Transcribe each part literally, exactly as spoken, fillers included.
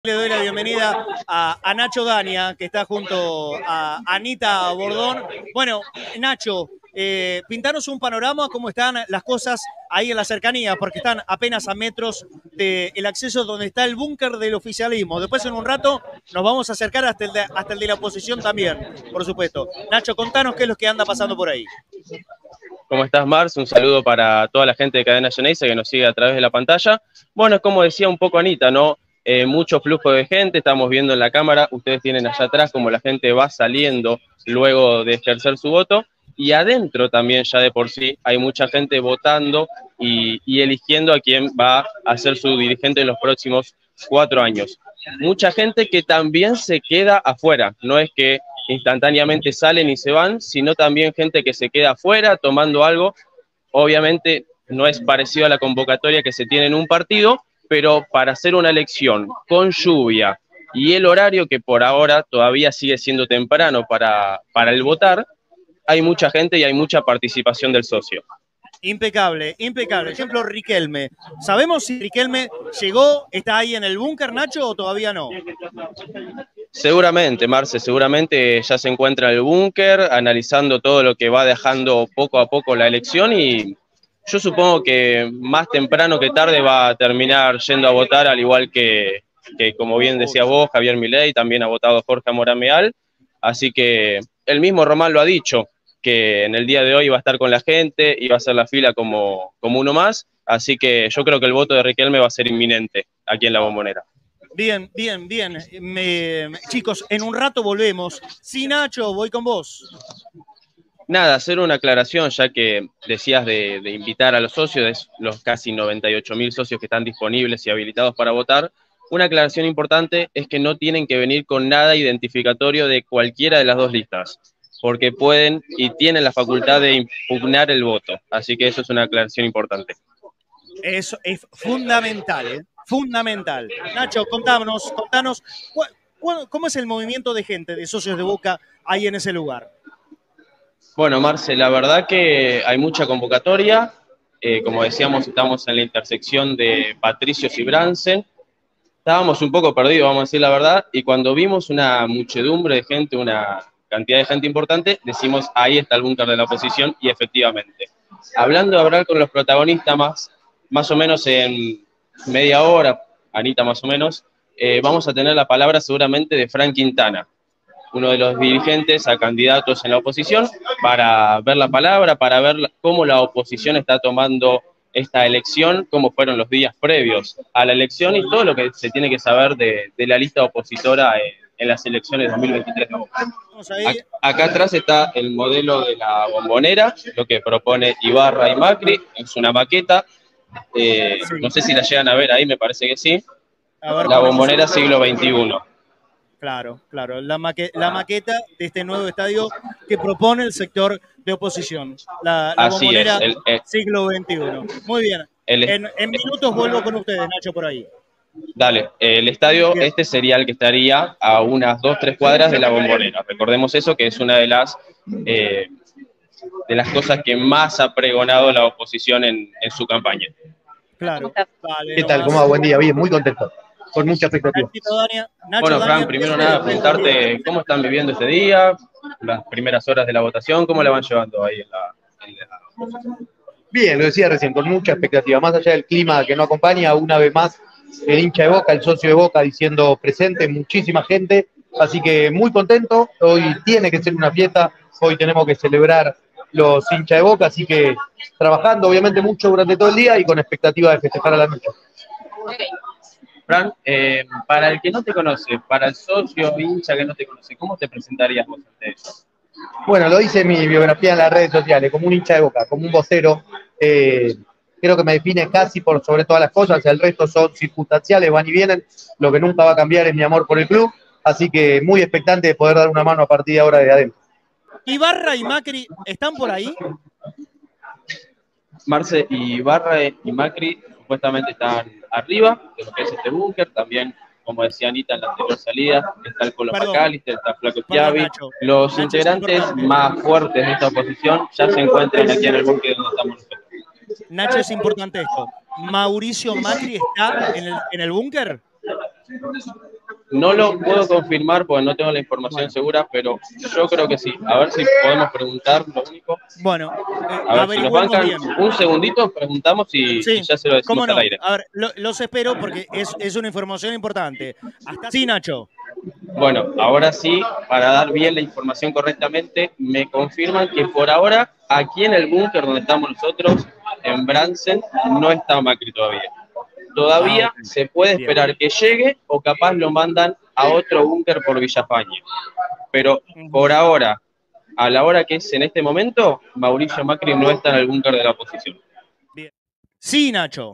Le doy la bienvenida a, a Nacho Dania, que está junto a Anita Bordón. Bueno, Nacho, eh, pintanos un panorama, cómo están las cosas ahí en la cercanía, porque están apenas a metros del acceso donde está el búnker del oficialismo. Después, en un rato, nos vamos a acercar hasta el, de, hasta el de la oposición también, por supuesto. Nacho, contanos qué es lo que anda pasando por ahí. ¿Cómo estás, Mars? Un saludo para toda la gente de Cadena Geneise que nos sigue a través de la pantalla. Bueno, es como decía un poco Anita, ¿no? Eh, mucho flujo de gente, estamos viendo en la cámara, ustedes tienen allá atrás como la gente va saliendo luego de ejercer su voto, y adentro también ya de por sí hay mucha gente votando y, y eligiendo a quién va a ser su dirigente en los próximos cuatro años. Mucha gente que también se queda afuera, no es que instantáneamente salen y se van, sino también gente que se queda afuera tomando algo. Obviamente no es parecido a la convocatoria que se tiene en un partido, pero para hacer una elección con lluvia y el horario que por ahora todavía sigue siendo temprano para, para el votar, hay mucha gente y hay mucha participación del socio. Impecable, impecable. Ejemplo, Riquelme. ¿Sabemos si Riquelme llegó, está ahí en el búnker, Nacho, o todavía no? Seguramente, Marce, seguramente ya se encuentra en el búnker, analizando todo lo que va dejando poco a poco la elección, y yo supongo que más temprano que tarde va a terminar yendo a votar, al igual que, que como bien decía vos, Javier Milei, también ha votado Jorge Morameal, así que el mismo Román lo ha dicho, que en el día de hoy va a estar con la gente y va a hacer la fila como, como uno más, así que yo creo que el voto de Riquelme va a ser inminente aquí en La Bombonera. Bien, bien, bien. Me, chicos, en un rato volvemos. Sí, Nacho, voy con vos. Nada, hacer una aclaración, ya que decías de, de invitar a los socios, los casi noventa y ocho mil socios que están disponibles y habilitados para votar. Una aclaración importante es que no tienen que venir con nada identificatorio de cualquiera de las dos listas, porque pueden y tienen la facultad de impugnar el voto. Así que eso es una aclaración importante. Eso es fundamental, ¿eh? Fundamental. Nacho, contanos, contanos, ¿cómo es el movimiento de gente, de socios de Boca, ahí en ese lugar? Bueno, Marce, la verdad que hay mucha convocatoria. Eh, como decíamos, estamos en la intersección de Patricios y Bransen. Estábamos un poco perdidos, vamos a decir la verdad, y cuando vimos una muchedumbre de gente, una cantidad de gente importante, decimos, ahí está el búnker de la oposición, y efectivamente. Hablando de hablar con los protagonistas más, más o menos en media hora, Anita más o menos, eh, vamos a tener la palabra seguramente de Frank Quintana, uno de los dirigentes a candidatos en la oposición, para ver la palabra, para ver cómo la oposición está tomando esta elección, cómo fueron los días previos a la elección y todo lo que se tiene que saber de, de la lista opositora en, en las elecciones dos mil veintitrés de Boca. Acá atrás está el modelo de la Bombonera, lo que propone Ibarra y Macri, es una maqueta, eh, no sé si la llegan a ver ahí, me parece que sí, la Bombonera siglo veintiuno. Claro, claro, la, maque la maqueta de este nuevo estadio que propone el sector de oposición, la, la Así Bombonera es, el, el, siglo veintiuno. Muy bien, el, en, en minutos vuelvo con ustedes, Nacho, por ahí. Dale, el estadio bien. Este sería el que estaría a unas dos, tres cuadras de la Bombonera. Recordemos eso, que es una de las, eh, de las cosas que más ha pregonado la oposición en, en su campaña. Claro. Vale, ¿Qué tal? ¿Cómo va? Buen día, bien, muy contento. Con mucha expectativa. Dania, Nacho, bueno, Fran, Dania, primero nada, preguntarte cómo están viviendo este día, las primeras horas de la votación, cómo la van llevando ahí en la, en la... Bien, lo decía recién, con mucha expectativa. Más allá del clima que no acompaña, una vez más, el hincha de Boca, el socio de Boca diciendo presente, muchísima gente. Así que muy contento. Hoy tiene que ser una fiesta, hoy tenemos que celebrar los hinchas de Boca, así que trabajando obviamente mucho durante todo el día y con expectativa de festejar a la noche. Okay. Fran, eh, para el que no te conoce, para el socio hincha que no te conoce, ¿cómo te presentarías vos ante eso? Bueno, lo hice en mi biografía en las redes sociales, como un hincha de Boca, como un vocero. Eh, creo que me define casi por sobre todas las cosas, el resto son circunstanciales, van y vienen. Lo que nunca va a cambiar es mi amor por el club, así que muy expectante de poder dar una mano a partir de ahora de adentro. ¿Ibarra y Macri están por ahí? Marce, Ibarra y Macri supuestamente están arriba de lo que es este búnker, también, como decía Anita en la anterior salida, está el Colo Macalister, está Flaco Schiavi. Los Nacho, integrantes más fuertes de esta oposición ya se encuentran aquí en el búnker donde estamos nosotros. Nacho, es importante esto. ¿Mauricio Macri está en el, en el búnker? No lo puedo confirmar porque no tengo la información Bueno. segura, pero yo creo que sí. A ver si podemos preguntar lo único. Bueno, eh, A ver si nos averigüemos bancan bien. un segundito, preguntamos y, y Sí, ya se lo cómo decimos al no. aire. A ver, lo- los espero porque es, es una información importante. Hasta sí, Nacho. Bueno, ahora sí, para dar bien la información correctamente, me confirman que por ahora, aquí en el búnker donde estamos nosotros, en Bransen, no está Macri todavía. Todavía Ah, ok. se puede Bien. esperar que llegue o capaz lo mandan a otro búnker por Villafañe. Pero por ahora, a la hora que es en este momento, Mauricio Macri no está en el búnker de la oposición. Bien. Sí, Nacho.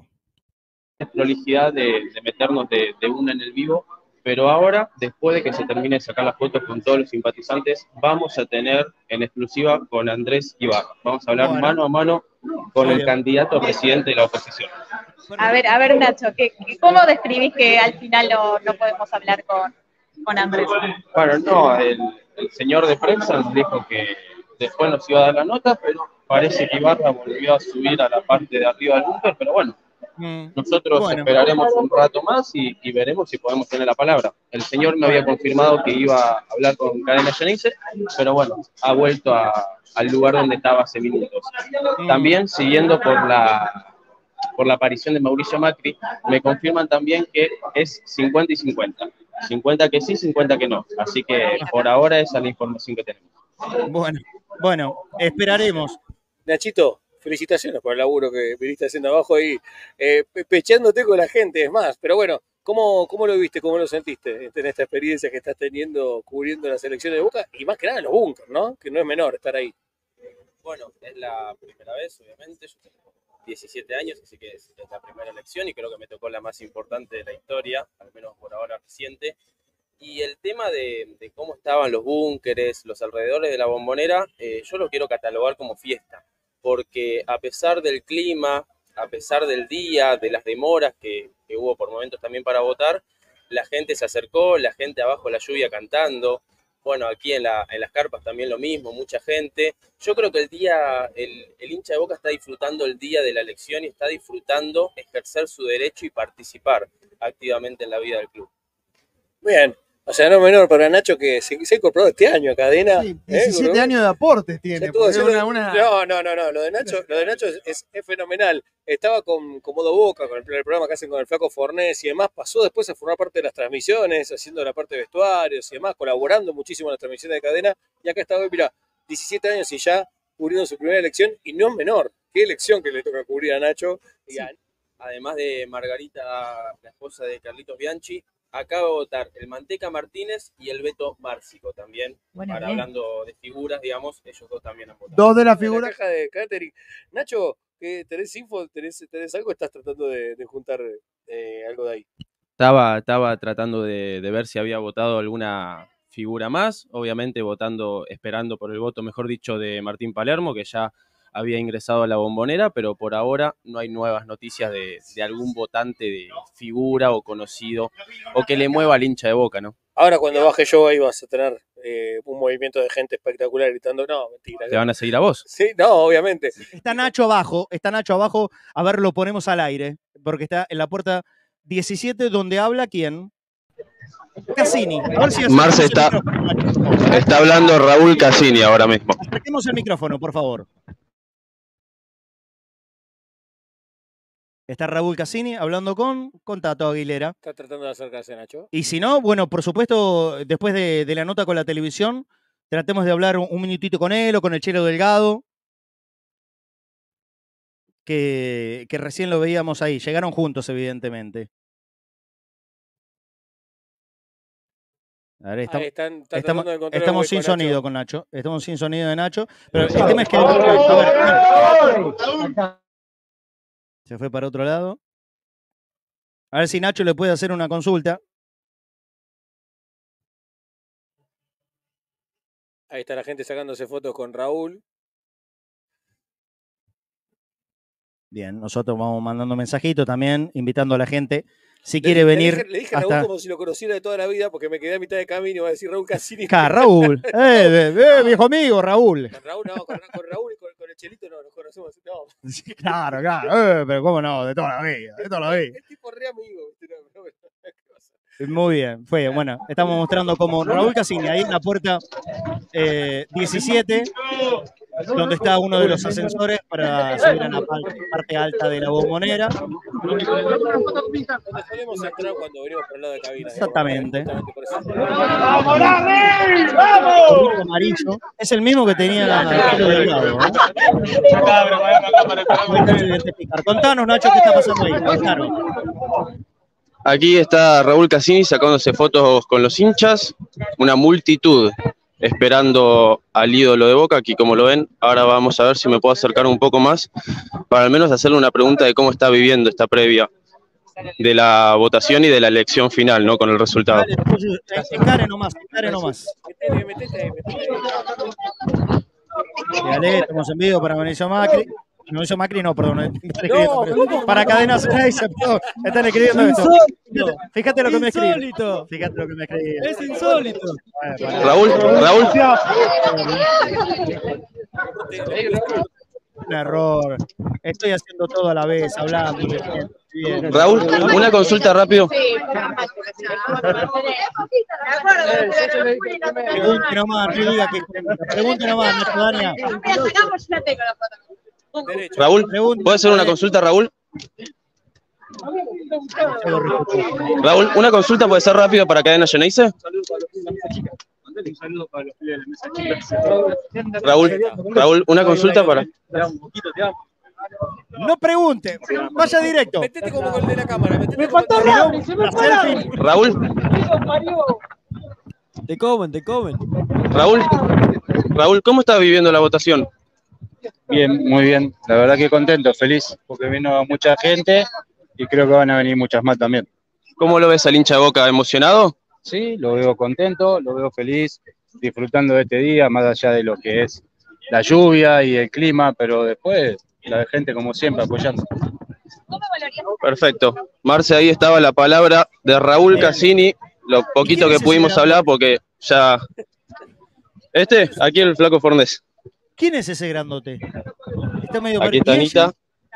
Prolijidad de, de meternos de, de una en el vivo, pero ahora, después de que se termine de sacar las fotos con todos los simpatizantes, vamos a tener en exclusiva con Andrés Ibarra. Vamos a hablar Bueno. mano a mano con Muy el bien. candidato a presidente de la oposición. A ver, a ver, Nacho, ¿qué, qué- ¿cómo describís que al final no, no podemos hablar con, con Andrés? Bueno, no, el, el señor de prensa nos dijo que después nos iba a dar la nota, pero parece que Ibarra volvió a subir a la parte de arriba del búnker, pero bueno, Mm, nosotros bueno. esperaremos un rato más y, y veremos si podemos tener la palabra. El señor me había Bueno. confirmado que iba a hablar con Cadena Yanice, pero bueno, ha vuelto a- al lugar donde estaba hace minutos. Mm, También siguiendo por la, por la aparición de Mauricio Macri, me confirman también que es cincuenta y cincuenta. cincuenta que sí, cincuenta que no. Así que por ahora esa es la información que tenemos. bueno, bueno, esperaremos. Nachito, felicitaciones por el laburo que viniste haciendo abajo ahí, eh, pe- pecheándote con la gente, es más. Pero bueno, ¿cómo, cómo lo viste, cómo lo sentiste en esta experiencia que estás teniendo cubriendo las elecciones de Boca? Y más que nada en los búnkers, ¿no? Que no es menor estar ahí. Bueno, es la primera vez, obviamente. Yo tengo diecisiete años, así que es, es la primera elección y creo que me tocó la más importante de la historia, al menos por ahora reciente. Y el tema de, de cómo estaban los búnkeres, los alrededores de la Bombonera, eh, yo lo quiero catalogar como fiesta, porque a pesar del clima, a pesar del día, de las demoras que, que hubo por momentos también para votar, la gente se acercó, la gente abajo la lluvia cantando. Bueno, aquí en, la, en las carpas también lo mismo, mucha gente. Yo creo que el día, el, el hincha de Boca está disfrutando el día de la elección y está disfrutando ejercer su derecho y participar activamente en la vida del club. Bien, o sea, no menor para Nacho que se, se ha incorporado este año a Cadena. Sí, ¿eh? diecisiete años de aportes tiene. Ya tuvo porque que es hacer- una- una- No, no, no, no, lo de Nacho, lo de Nacho es, es- es fenomenal. Estaba con, con Modo Boca, con el, el programa que hacen con el Flaco Fornés y demás, pasó después a formar parte de las transmisiones, haciendo la parte de vestuarios y demás, colaborando muchísimo en las transmisiones de Cadena, y acá está hoy, mira, diecisiete años y ya cubriendo su primera elección, y no es menor. Qué elección que le toca cubrir a Nacho. Y Sí. a- Además de Margarita, la esposa de Carlitos Bianchi, acaba de votar el Manteca Martínez y el Beto Márcico también. Bueno, Para bien. hablando de figuras, digamos, ellos dos también han votado. Dos de las de la figuras. caja de catering. Nacho, ¿qué- ¿tenés info? ¿Tenés, tenés algo? ¿Estás tratando de, de juntar eh, algo de ahí? Estaba, estaba tratando de, de ver si había votado alguna figura más, obviamente votando, esperando por el voto, mejor dicho, de Martín Palermo, que ya había ingresado a la Bombonera, pero por ahora no hay nuevas noticias de, de algún votante de figura o conocido o que le mueva al hincha de Boca, ¿no? Ahora cuando baje yo ahí vas a tener eh, un movimiento de gente espectacular gritando, no, mentira. ¿Te van a seguir a vos? Sí, no, obviamente. Está Nacho abajo, está Nacho abajo. A ver, lo ponemos al aire, porque está en la puerta diecisiete, donde habla quién. Cassini. A ver si acercamos Marce el está- micrófono, Nacho, por favor. Está hablando Raúl Cassini ahora mismo. Acerquemos el micrófono, por favor. Está Raúl Cassini hablando con, con Tato Aguilera. Está tratando de acercarse, Nacho. Y si no, bueno, por supuesto, después de, de la nota con la televisión, tratemos de hablar un, un minutito con él o con el Chelo Delgado, que, que recién lo veíamos ahí. Llegaron juntos, evidentemente. A ver, Ah, estamos, están, está estamos, tratando de encontrar estamos el sin hueco, Nacho. sonido con Nacho. Estamos sin sonido de Nacho. Pero el tema es que... A ver, se fue para otro lado. A ver si Nacho le puede hacer una consulta. Ahí está la gente sacándose fotos con Raúl. Bien, nosotros vamos mandando mensajitos también, invitando a la gente. Si Le- quiere le venir dije- Le dije a hasta... Raúl como si lo conociera de toda la vida porque me quedé a mitad de camino y iba a decir Raúl Cassini. Acá, Raúl. Eh, de- de- viejo amigo, Raúl. Con Raúl, no, con, con Raúl y con, con el Chelito no nos conocemos. No, Sí, claro, claro. Eh, pero cómo no, de toda la vida, de toda la vida. el tipo re amigo. ¿viste? No, no, ¿qué pasa? Muy bien, fue, bueno, estamos mostrando como Raúl Cassini, ahí en la puerta eh, diecisiete, donde está uno de los ascensores para subir a la parte alta de la Bombonera. Donde solemos entrar cuando venimos por el lado de cabina. Exactamente. ¡Vamos, Larry! ¡Vamos! El amarillo es el mismo que tenía el pelo delgado, ¿no? Contanos, Nacho, ¿qué está pasando ahí? Contanos. Aquí está Raúl Cassini sacándose fotos con los hinchas, una multitud esperando al ídolo de Boca, aquí como lo ven. Ahora vamos a ver si me puedo acercar un poco más para al menos hacerle una pregunta de cómo está viviendo esta previa de la votación y de la elección final, ¿no? Con el resultado. Encare nomás, encare nomás. Dale, estamos en vivo para Mauricio Macri. Mauricio Macri no, perdón. No, para Cadena Ceneice, perdón. Están escribiendo esto. Fíjate, fíjate lo que me escriben. Insólito. Fíjate lo que me escriben. Es insólito. Raúl, Raúl. Un error. Estoy haciendo todo a la vez, hablando. Bien. Raúl, una consulta rápido. Pregunte nomás, no diga que pregunte nomás, Nacho Dania. Raúl, ¿puedo hacer una consulta, Raúl? Raúl, una consulta puede ser rápido para Cadena Ceneice. Raúl, Raúl, una consulta para. No pregunte, vaya directo. Metete como con el de la cámara. Me faltó Raúl, se me fue Raúl. Te comen, te comen. Raúl, Raúl, ¿cómo estás viviendo la votación? Bien, muy bien. La verdad que contento, feliz, porque vino mucha gente y creo que van a venir muchas más también. ¿Cómo lo ves al hincha de Boca? ¿Emocionado? Sí, lo veo contento, lo veo feliz, disfrutando de este día, más allá de lo que es la lluvia y el clima, pero después la gente como siempre apoyando. Perfecto. Marce, ahí estaba la palabra de Raúl Cassini, lo poquito que pudimos hablar porque ya... Este, aquí el flaco Fornés. ¿Quién es ese grandote? Está medio Aquí está Anita.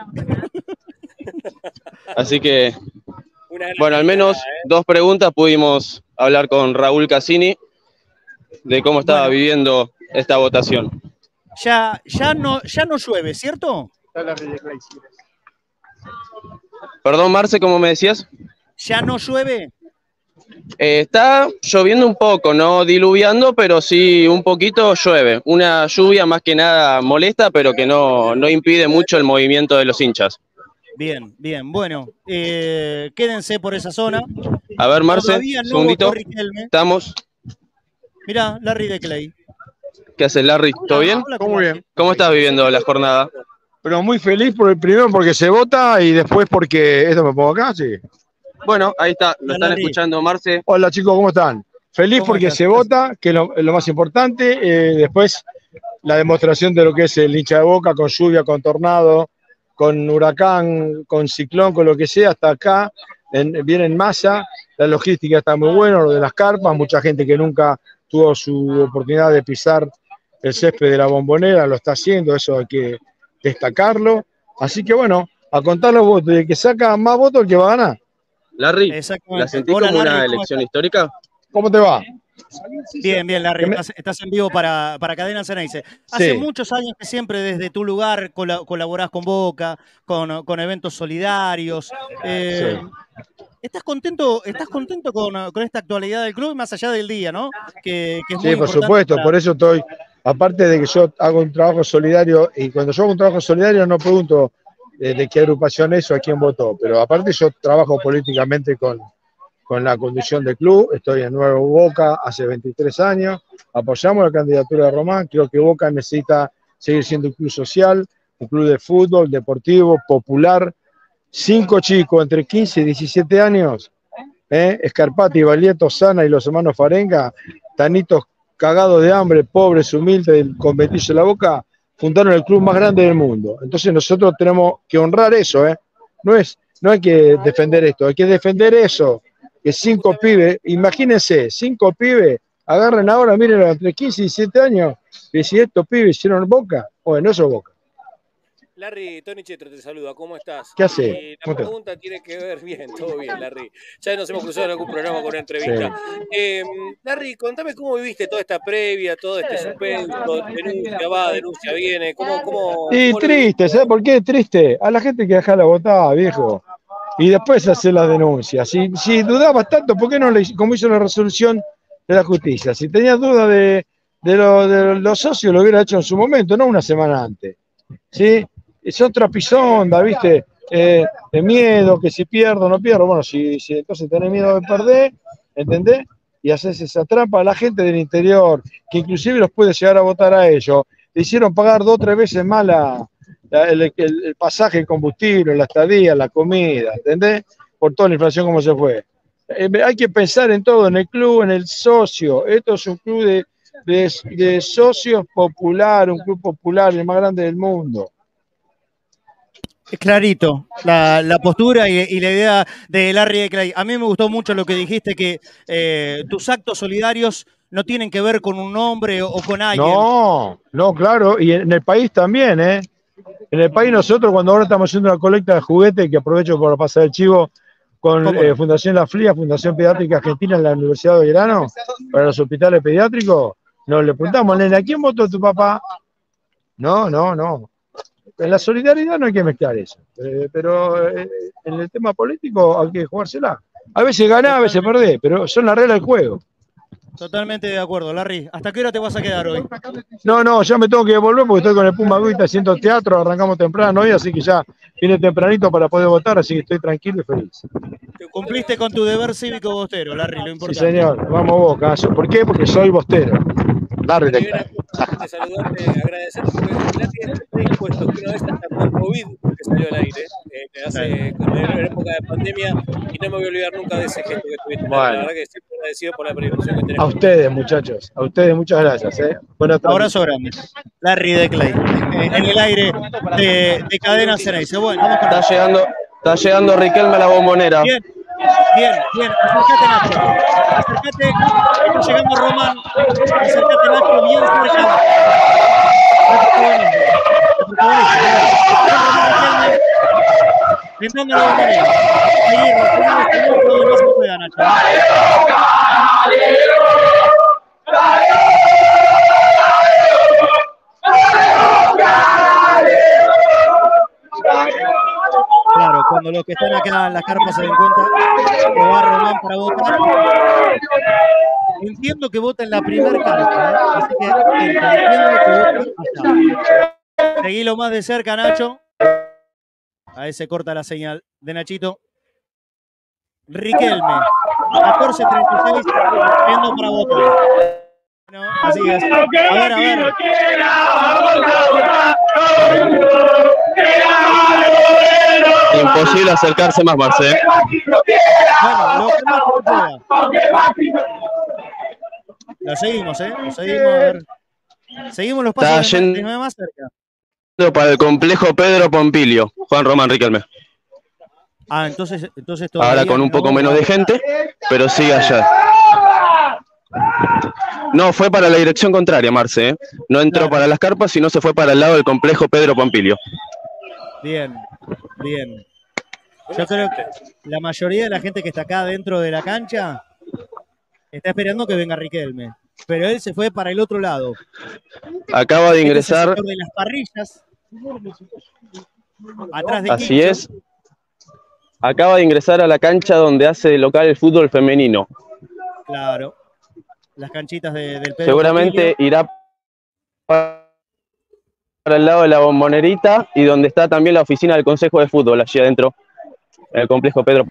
Así que, bueno, al menos dos preguntas pudimos hablar con Raúl Cassini de cómo estaba bueno, viviendo esta votación. Ya, ya, no, ya no llueve, ¿cierto? Perdón, Marce, ¿cómo me decías? ¿Ya no llueve? Eh, está lloviendo un poco, no diluviando, pero sí un poquito llueve. Una lluvia más que nada molesta, pero que no, no impide mucho el movimiento de los hinchas. Bien, bien. Bueno, eh, quédense por esa zona. A ver, Marce, un no segundito. Estamos. Mirá, Larry de Clay. ¿Qué haces, Larry? ¿Todo Hola, bien? hola, ¿Cómo bien? ¿Cómo estás viviendo la jornada? Pero muy feliz por el primero porque se vota y después porque... ¿Esto me pongo acá? Sí. Bueno, ahí está, lo están escuchando, Marce. Hola chicos, ¿cómo están? Feliz porque estás? se vota, que es lo, lo más importante. Eh, después la demostración de lo que es el hincha de Boca, con lluvia, con tornado, con huracán, con ciclón, con lo que sea, hasta acá, en, viene en masa. La logística está muy buena, lo de las carpas, mucha gente que nunca tuvo su oportunidad de pisar el césped de la Bombonera, lo está haciendo, eso hay que destacarlo. Así que bueno, a contar los votos, el que saca más votos el que va a ganar. Larry, ¿la sentís Hola, como Larry, una elección estás? histórica? ¿Cómo te va? Bien, bien, Larry, estás, estás en vivo para, para Cadena Ceneice. Hace Sí. muchos años que siempre desde tu lugar col colaborás con Boca, con, con eventos solidarios. Eh, Sí. ¿Estás contento, estás contento con, con esta actualidad del club, más allá del día, ¿no? Que, que es Sí, muy por importante supuesto, para- por eso estoy, aparte de que yo hago un trabajo solidario, y cuando yo hago un trabajo solidario no pregunto de, de qué agrupación es o a quién votó, pero aparte yo trabajo políticamente con, con la conducción del club, estoy en Nuevo Boca hace veintitrés años, apoyamos la candidatura de Román, creo que Boca necesita seguir siendo un club social, un club de fútbol, deportivo, popular. Cinco chicos entre quince y diecisiete años, ¿eh? Scarpati, Valieto, Sana y los hermanos Farenga, tanitos cagados de hambre, pobres, humildes, del conventillo de la Boca, fundaron el club más grande del mundo. Entonces nosotros tenemos que honrar eso, ¿eh? No es, no hay que defender esto, hay que defender eso, que cinco pibes, imagínense, cinco pibes, agarren ahora, miren, entre quince y diecisiete años, y si estos pibes hicieron Boca, bueno, eso es Boca. Larry, Tony Chetro te saluda, ¿cómo estás? ¿Qué hace? Y la ¿Cómo te va? pregunta tiene que ver, bien, todo bien, Larry. Ya nos hemos cruzado en algún programa con una entrevista. Sí. Eh, Larry, contame cómo viviste toda esta previa, todo este suspenso, denuncia va, denuncia viene, ¿cómo, cómo, Y cómo lo viviste? triste, ¿sabes por qué? Triste. A la gente que deja la votada, viejo. Y después hacer las denuncias. Si, si dudabas tanto, ¿por qué no le hizo- como hizo la resolución de la justicia? Si tenías duda de, de, lo- de los socios, lo hubiera hecho en su momento, no una semana antes. ¿Sí? Son trapisonda, ¿viste? Eh, de miedo, que si pierdo, no pierdo. Bueno, si, si entonces tenés miedo de perder, ¿entendés? Y haces esa trampa a la gente del interior, que inclusive los puede llegar a votar a ellos. Le hicieron pagar dos o tres veces más la, la- el, el- el pasaje, el combustible, la estadía, la comida, ¿entendés? Por toda la inflación como se fue. Eh, hay que pensar en todo, en el club, en el socio. Esto es un club de, de, de socios popular, un club popular, el más grande del mundo. Clarito, la, la postura y, y la idea de Larry de Clay. A mí me gustó mucho lo que dijiste, que eh, tus actos solidarios no tienen que ver con un nombre o, o con alguien. No, no, claro, y en el país también, ¿eh? En el país nosotros cuando ahora estamos haciendo una colecta de juguetes, que aprovecho por pasar el chivo, con ¿Cómo no? eh, Fundación La Flia, Fundación Pediátrica Argentina en la Universidad de Belgrano, para los hospitales pediátricos, nos le preguntamos, nene, ¿a quién votó tu papá? No, no, no. En la solidaridad no hay que mezclar eso, eh, pero eh, en el tema político hay que jugársela. A veces ganás, a veces perdés, pero son las reglas del juego. Totalmente de acuerdo, Larry. ¿Hasta qué hora te vas a quedar hoy? No, no, ya me tengo que devolver porque estoy con el Puma Guita haciendo teatro, arrancamos temprano hoy, así que ya viene tempranito para poder votar, así que estoy tranquilo y feliz. Cumpliste con tu deber cívico bostero, Larry, lo Sí, importante. señor, vamos vos, caso. ¿Por qué? Porque soy bostero. Larry de Primera cosa, de saludarte, agradecerte, porque Larry está predispuesto, que una vez hasta con COVID que salió al aire, eh, que hace, en época de pandemia, y no me voy a olvidar nunca de ese gesto que tuviste. Bueno. La verdad que siempre agradecido por la predisposición que tenés. A ustedes, muchachos, a ustedes muchas gracias. ¿eh? Buenas tardes. Abrazo grande. Larry de Clay, en, en el aire de, de Cadena Ceneice. Bueno, vamos con Está llegando, está llegando Riquelme a la bombonera. Bien, bien, bien. Acércate, Nacho. Acércate. Está llegando Román. Acércate, Nacho, bien cerca. Entrando la bombonera. Ahí, Román, todo lo más que pueda, Nacho. Claro, cuando los que están acá en las carpas se den cuenta que va Román para votar. Entiendo que vota en la primera carpa, ¿eh? Así que entiendo que vota allá. Seguilo más de cerca, Nacho. Ahí se corta la señal de Nachito. Riquelme, catorce treinta y seis, yendo para votar. No, así es. A ver, a ver. Imposible acercarse más, Marce. Bueno, lo que más pueda. Lo seguimos, ¿eh? Lo seguimos, a ver. Seguimos los pasos Está de, yendo- de más cerca. Para el complejo Pedro Pompilio, Juan Román Riquelme. Ah, entonces, entonces Ahora todavía con un no- poco menos de gente, pero sigue allá. No, fue para la dirección contraria, Marce. ¿eh? No entró Claro. para las carpas, sino se fue para el lado del complejo Pedro Pompilio. Bien, bien. Yo creo que la mayoría de la gente que está acá dentro de la cancha está esperando que venga Riquelme. Pero él se fue para el otro lado. Acaba de Este es el ingresar, sector de las parrillas. Atrás de así Quincho. es. Acaba de ingresar a la cancha donde hace de local el fútbol femenino. Claro. Las canchitas de- del Pedro Seguramente Pompilio. irá para el lado de la bombonerita y donde está también la oficina del Consejo de Fútbol, allí adentro, en el complejo Pedro.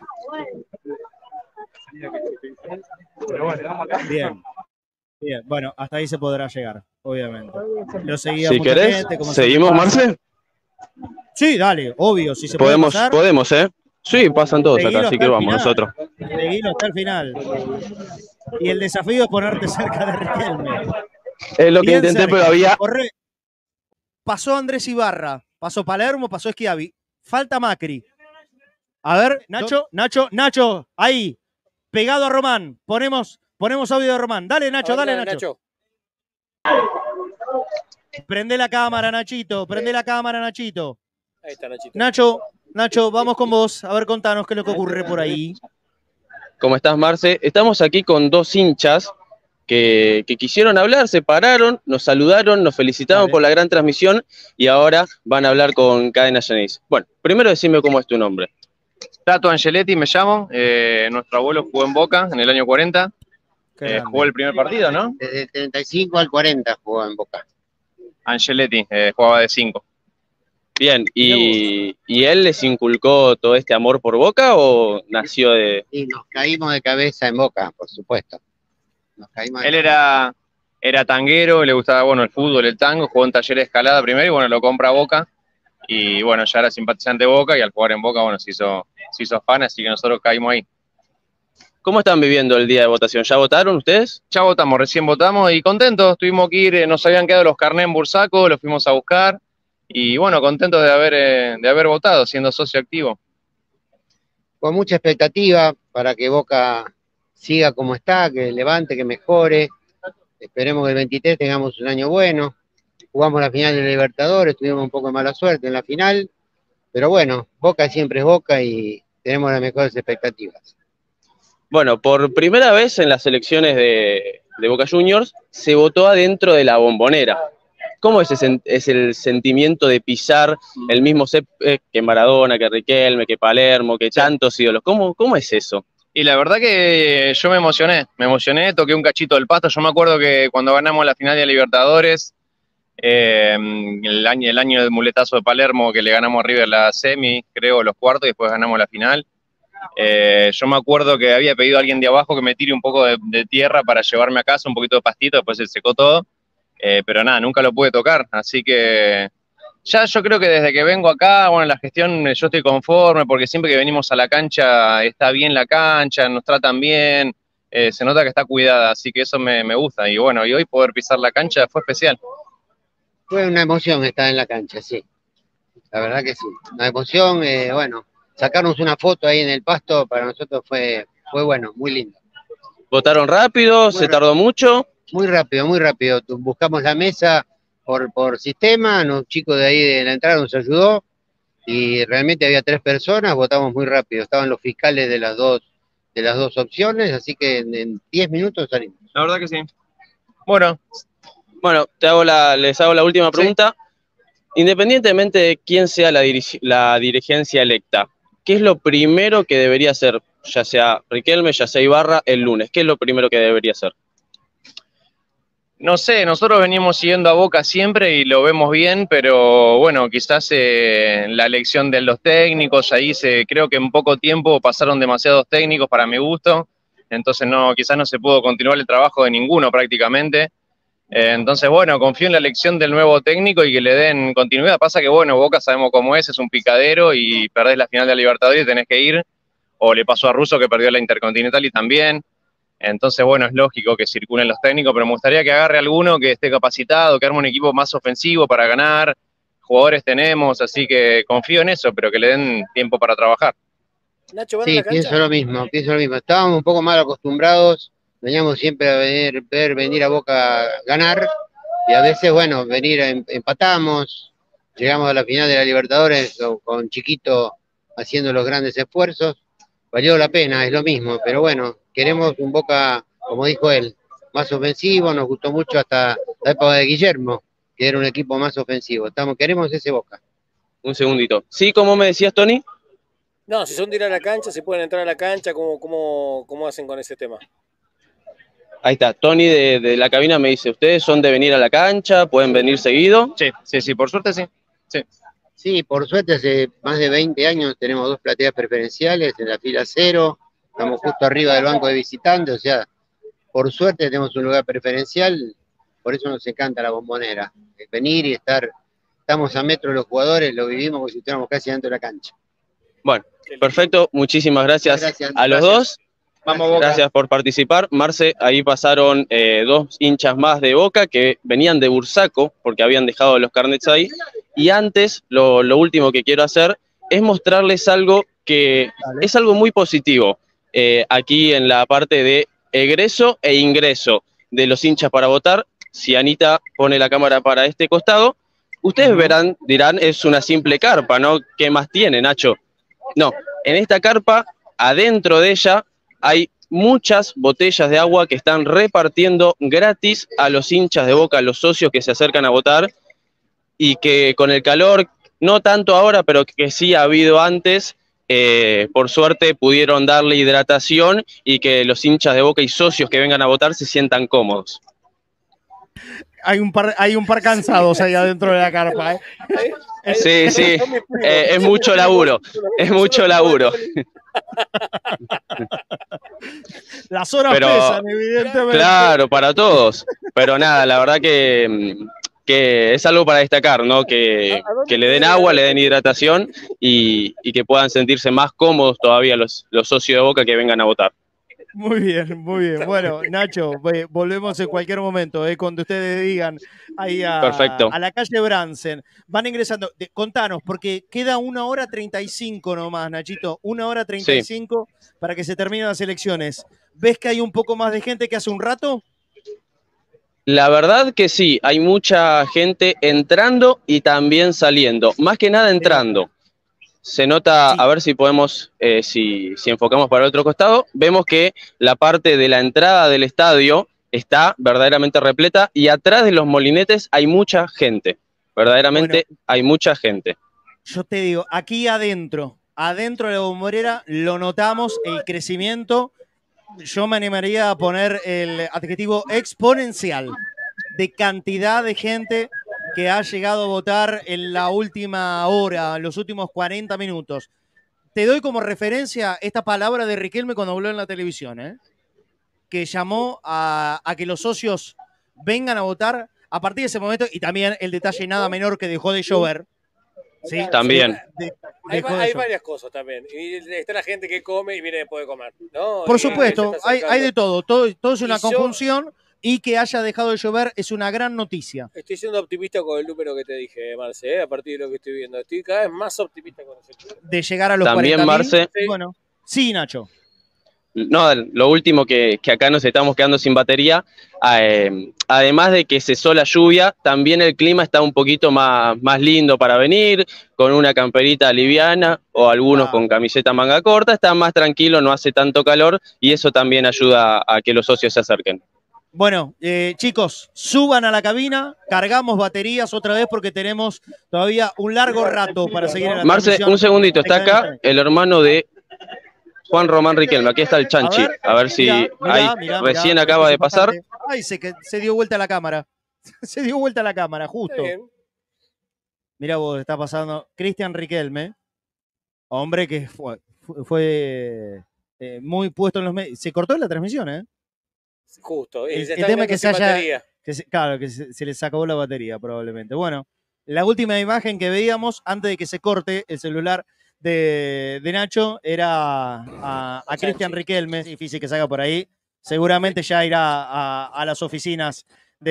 Bien. Bien. Bueno, hasta ahí se podrá llegar, obviamente. Lo seguía Si mucha querés, gente, como ¿seguimos, siempre pasa. Marce? Sí, dale, obvio. Si se Podemos, puede pasar, podemos, ¿eh? Sí, pasan todos seguilo acá, así hasta que el vamos final. nosotros. Seguilo hasta el final. Y el desafío es ponerte cerca de Riquelme. Es lo que Bien intenté, cerca. pero había... Corre. Pasó Andrés Ibarra, pasó Palermo, pasó Schiavi. Falta Macri. A ver, Nacho, Nacho, Nacho, ahí, pegado a Román. Ponemos, ponemos audio de Román. Dale, Nacho, dale, Nacho. Prende la cámara, Nachito. Prende la cámara, Nachito. Ahí está, Nachito. Nacho, Nacho, vamos con vos. A ver, contanos qué es lo que ocurre por ahí. ¿Cómo estás, Marce? Estamos aquí con dos hinchas que, que quisieron hablar, se pararon, nos saludaron, nos felicitaron Dale. por la gran transmisión y ahora van a hablar con Cadena Ceneice. Bueno, primero decime cómo es tu nombre. Tato Angeletti me llamo, eh, nuestro abuelo jugó en Boca en el año cuarenta, Qué eh, grande. jugó el primer partido, ¿no? Desde el treinta y cinco al cuarenta jugó en Boca. Angeletti, eh, jugaba de cinco. Bien, y, ¿y él les inculcó todo este amor por Boca o nació de...? Y nos caímos de cabeza en Boca, por supuesto. Nos caímos de Él cabeza. era, era tanguero, le gustaba bueno el fútbol, el tango, jugó en Talleres de Escalada primero y bueno, lo compra a Boca. Y bueno, ya era simpatizante de Boca y al jugar en Boca, bueno, se hizo, se hizo fan, así que nosotros caímos ahí. ¿Cómo están viviendo el día de votación? ¿Ya votaron ustedes? Ya votamos, recién votamos y contentos, tuvimos que ir, eh, nos habían quedado los carnés en Bursaco, los fuimos a buscar y bueno, contentos de haber, eh, de haber votado, siendo socio activo. Con mucha expectativa para que Boca siga como está, que levante, que mejore. Esperemos que el veintitrés tengamos un año bueno. Jugamos la final de la Libertadores, tuvimos un poco de mala suerte en la final, pero bueno, Boca siempre es Boca y tenemos las mejores expectativas. Bueno, por primera vez en las elecciones de, de Boca Juniors se votó adentro de la Bombonera. ¿Cómo es, ese, es el sentimiento de pisar el mismo césped que Maradona, que Riquelme, que Palermo, que tantos ídolos? ¿Cómo, cómo es eso? Y la verdad que yo me emocioné, me emocioné, toqué un cachito del pasto. Yo me acuerdo que cuando ganamos la final de Libertadores, eh, el, año, el año del muletazo de Palermo, que le ganamos a River la semi, creo, los cuartos, y después ganamos la final. Eh, yo me acuerdo que había pedido a alguien de abajo que me tire un poco de, de tierra para llevarme a casa, un poquito de pastito, después se secó todo. Eh, pero nada, nunca lo pude tocar, así que ya yo creo que desde que vengo acá, bueno, la gestión yo estoy conforme porque siempre que venimos a la cancha está bien la cancha, nos tratan bien, eh, se nota que está cuidada, así que eso me, me gusta y bueno, y hoy poder pisar la cancha fue especial. Fue una emoción estar en la cancha, sí, la verdad que sí, una emoción, eh, bueno, sacarnos una foto ahí en el pasto para nosotros fue, fue bueno, muy lindo. ¿Votaron rápido? Muy ¿Se rápido. tardó mucho? Muy rápido, muy rápido. Tu- Buscamos la mesa por, por sistema, un chico de ahí de la entrada nos ayudó y realmente había tres personas, votamos muy rápido. Estaban los fiscales de las dos, de las dos opciones, así que en, en diez minutos salimos. La verdad que sí. Bueno, Bueno, te hago la, les hago la última pregunta. Independientemente de quién sea la, dirigi- la dirigencia electa, ¿qué es lo primero que debería hacer, ya sea Riquelme, ya sea Ibarra, el lunes? ¿Qué es lo primero que debería hacer? no sé, nosotros venimos siguiendo a Boca siempre y lo vemos bien, pero bueno, quizás eh, la elección de los técnicos, ahí se, creo que en poco tiempo pasaron demasiados técnicos para mi gusto, entonces no, quizás no se pudo continuar el trabajo de ninguno prácticamente. Eh, entonces, bueno, confío en la elección del nuevo técnico y que le den continuidad. Pasa que, bueno, Boca sabemos cómo es, es un picadero y perdés la final de la Libertadores y tenés que ir, o le pasó a Russo que perdió la Intercontinental y también. Entonces, bueno, es lógico que circulen los técnicos, pero me gustaría que agarre alguno que esté capacitado, que arme un equipo más ofensivo para ganar. Jugadores tenemos, así que confío en eso, pero que le den tiempo para trabajar. Nacho, ¿van a Sí, la cancha? pienso lo mismo, pienso lo mismo. Estábamos un poco mal acostumbrados, veníamos siempre a venir, ver venir a Boca a ganar, y a veces, bueno, venir, em- empatamos, llegamos a la final de la Libertadores con, con Chiquito haciendo los grandes esfuerzos, valió la pena, es lo mismo, pero bueno, queremos un Boca, como dijo él, más ofensivo, nos gustó mucho hasta la época de Guillermo, que era un equipo más ofensivo. Estamos, queremos ese Boca. Un segundito. Sí, ¿cómo me decías, Tony? No, si son de ir a la cancha, si pueden entrar a la cancha, ¿cómo, cómo, cómo hacen con ese tema? Ahí está, Tony de, de la cabina me dice, ¿ustedes son de venir a la cancha? ¿Pueden venir seguido? Sí, sí, sí, por suerte sí. Sí. Sí, por suerte hace más de veinte años tenemos dos plateas preferenciales en la fila cero, estamos justo arriba del banco de visitantes, o sea, por suerte tenemos un lugar preferencial, por eso nos encanta la Bombonera, eh, venir y estar, estamos a metro de los jugadores, lo vivimos como si estuviéramos casi dentro de la cancha. Bueno, perfecto, muchísimas gracias, Gracias, a los gracias. dos. Vamos, Boca. Gracias por participar. Marce, ahí pasaron eh, dos hinchas más de Boca que venían de Bursaco porque habían dejado los carnets ahí. Y antes, lo, lo último que quiero hacer es mostrarles algo que Dale. es algo muy positivo eh, aquí en la parte de egreso e ingreso de los hinchas para votar. Si Anita pone la cámara para este costado, Ustedes verán, dirán, es una simple carpa, ¿no? ¿Qué más tiene, Nacho? No, en esta carpa, adentro de ella, hay muchas botellas de agua que están repartiendo gratis a los hinchas de Boca, a los socios que se acercan a votar, y que con el calor, no tanto ahora, pero que sí ha habido antes, eh, por suerte pudieron darle hidratación y que los hinchas de Boca y socios que vengan a votar se sientan cómodos. Hay un par, hay un par cansados ahí adentro de la carpa, ¿eh? Sí, sí, eh, es mucho laburo, es mucho laburo. Las horas Pero, pesan, evidentemente. claro, para todos. Pero nada, la verdad que, que es algo para destacar, ¿no? Que, que le den agua, le den hidratación y, y que puedan sentirse más cómodos todavía los, los socios de Boca que vengan a votar. Muy bien, muy bien. Bueno, Nacho, volvemos en cualquier momento, ¿eh? Cuando ustedes digan ahí a, Perfecto. a la calle Bransen. Van ingresando. De, contanos, porque queda una hora treinta y cinco nomás, Nachito. Una hora treinta y cinco sí. para que se terminen las elecciones. ¿Ves que hay un poco más de gente que hace un rato? La verdad que sí, hay mucha gente entrando y también saliendo. Más que nada entrando. Se nota, sí. A ver si podemos, eh, si, si enfocamos para el otro costado, vemos que la parte de la entrada del estadio está verdaderamente repleta y atrás de los molinetes hay mucha gente, verdaderamente bueno, hay mucha gente. Yo te digo, aquí adentro, adentro de la Bombonera lo notamos, el crecimiento, yo me animaría a poner el adjetivo exponencial de cantidad de gente que ha llegado a votar en la última hora, en los últimos cuarenta minutos. Te doy como referencia esta palabra de Riquelme cuando habló en la televisión, ¿eh? que llamó a, a que los socios vengan a votar a partir de ese momento, y también el detalle nada menor que dejó de llover. ¿Sí? También. De, de, hay, hay varias cosas también. Y está la gente que come y viene después de comer, ¿no? Por y supuesto, hay, hay de todo. Todo, todo es una y conjunción. Yo, y que haya dejado de llover es una gran noticia. Estoy siendo optimista con el número que te dije, Marce, ¿eh? A partir de lo que estoy viendo. Estoy cada vez más optimista con ese número. De llegar a los También, cuarenta mil. Marce. Sí. Bueno, sí, Nacho. No, lo último que, que acá nos estamos quedando sin batería, eh, además de que cesó la lluvia, también el clima está un poquito más, más lindo para venir, con una camperita liviana o algunos ah. con camiseta manga corta, está más tranquilo, no hace tanto calor y eso también ayuda a que los socios se acerquen. Bueno, eh, chicos, suban a la cabina, cargamos baterías otra vez porque tenemos todavía un largo rato para seguir en la Marce, un segundito, está acá el hermano de Juan Román Riquelme, aquí está el Chanchi, a ver, a ver si mirá, mirá, ahí mirá, recién mirá, acaba de pasar. Ay, se, se dio vuelta la cámara, se dio vuelta la cámara, justo. Mirá vos, está pasando Cristian Riquelme, hombre que fue, fue eh, muy puesto en los medios. Se cortó la transmisión, ¿eh? Justo, el, el tema es que se haya, que se, claro, que se, se les acabó la batería probablemente. Bueno, la última imagen que veíamos antes de que se corte el celular de, de Nacho era a, a Cristian Riquelme, es difícil que salga por ahí, seguramente ya irá a, a las oficinas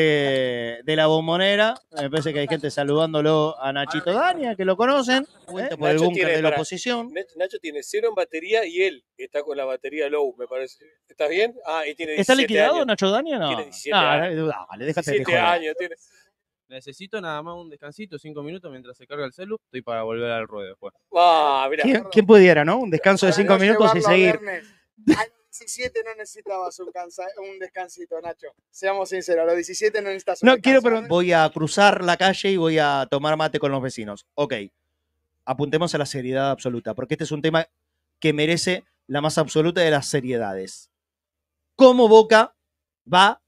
de, de la Bombonera. Me parece que hay gente saludándolo a Nachito Dania, que lo conocen, ¿eh? por el búnker de la oposición. Nacho tiene cero en batería y él está con la batería low, me parece. ¿Estás bien? Ah, y tiene ¿Está liquidado años. Nacho Dania? No. Tiene diecisiete no, años. Dale, déjate diecisiete de años tiene. Necesito nada más un descansito, cinco minutos mientras se carga el celu. Estoy para volver al ruedo después. Ah, mirá. ¿Quién, ¿Quién pudiera, no? Un descanso de cinco minutos y seguir. A los diecisiete no necesitabas un, cansa, un descansito, Nacho. Seamos sinceros, a los diecisiete no necesitas un no, descanso. Quiero, pero voy a cruzar la calle y voy a tomar mate con los vecinos. Ok, apuntemos a la seriedad absoluta, porque este es un tema que merece la más absoluta de las seriedades. ¿Cómo Boca va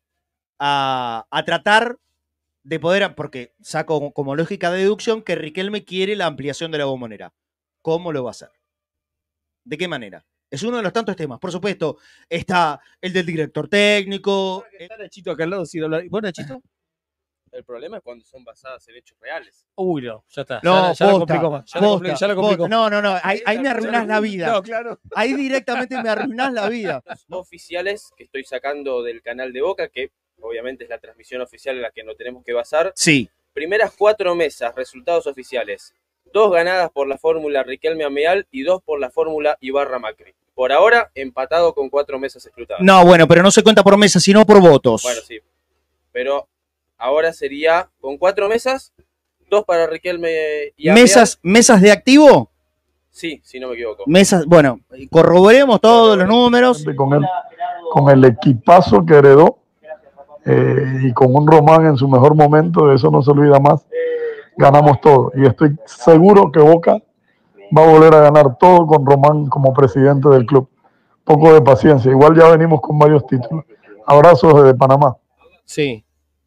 a, a tratar de poder, porque saco como lógica de deducción que Riquelme quiere la ampliación de la Bombonera? ¿Cómo lo va a hacer? ¿De qué manera? Es uno de los tantos temas. Por supuesto, está el del director técnico. Está Nachito acá al lado sin hablar. ¿Vos, Nachito? El problema es cuando son basadas en hechos reales. Uy, no, ya está. No, ya, ya posta, lo complico más. Ya, Posta, lo complico, ya lo complico. No, no, no. Ahí, ahí me arruinás la vida. No, claro. Ahí directamente me arruinás la vida. Oficiales que estoy sacando del canal de Boca, que obviamente es la transmisión oficial en la que nos tenemos que basar. Sí. Primeras cuatro mesas, resultados oficiales. Dos ganadas por la fórmula Riquelme Ameal y dos por la fórmula Ibarra Macri. Por ahora, empatado con cuatro mesas escrutadas. No, bueno, pero no se cuenta por mesas, sino por votos. Bueno, sí. Pero ahora sería con cuatro mesas, dos para Riquelme y ¿Mesas, mesas de activo? Sí, si no me equivoco. Mesas, bueno, corroboremos todos los números. Con el, con el equipazo que heredó eh, y con un Román en su mejor momento, de eso no se olvida más, ganamos todo. Y estoy seguro que Boca va a volver a ganar todo con Román como presidente del club. Poco de paciencia, igual ya venimos con varios títulos. Abrazos desde Panamá. Sí.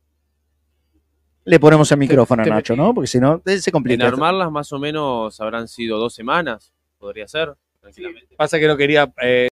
Le ponemos el micrófono a te- Nacho, ¿no? Porque si no, se En complica. armarlas más o menos habrán sido dos semanas, podría ser, tranquilamente. Pasa que no quería... eh,